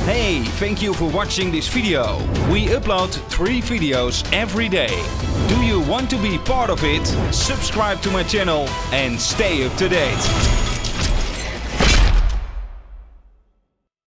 Hey, thank you for watching this video. We upload 3 videos every day. Do you want to be part of it? Subscribe to my channel and stay up to date.